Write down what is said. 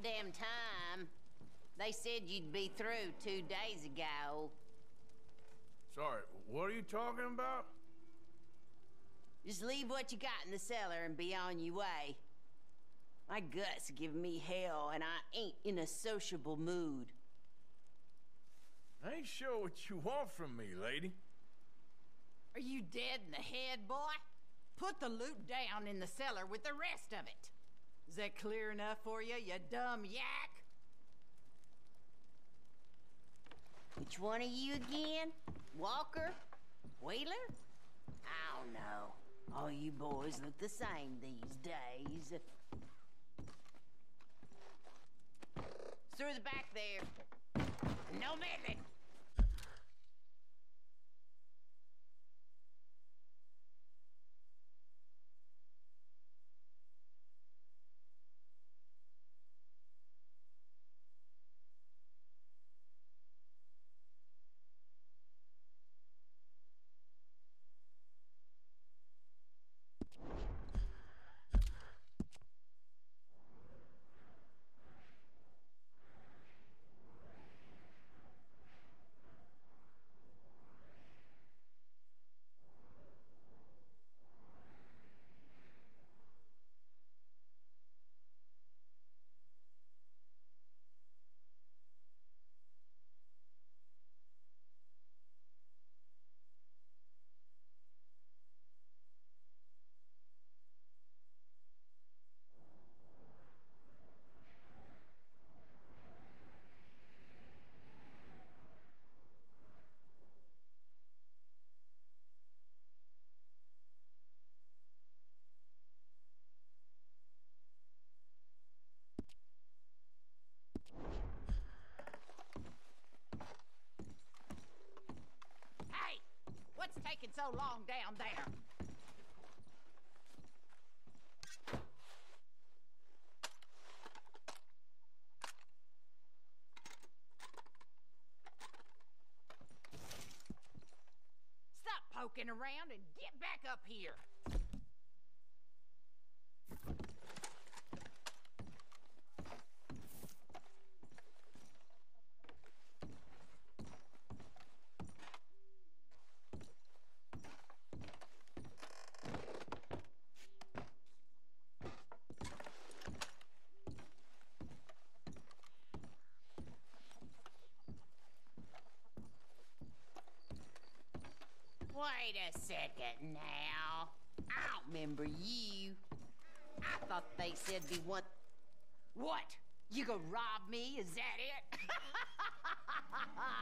damn time. They said you'd be through 2 days ago. Sorry, what are you talking about? Just leave what you got in the cellar and be on your way. My guts are giving me hell, and I ain't in a sociable mood. I ain't sure what you want from me, lady. Are you dead in the head, boy? Put the loot down in the cellar with the rest of it. Is that clear enough for you, you dumb yak? Which one are you again? Walker? Wheeler? I don't know. All you boys look the same these days. Through the back there. No meddling! Hey! What's taking so long down there? Stop poking around and get back up here. Wait a second now. I don't remember you. I thought they said they want... What? You gonna rob me? Is that it?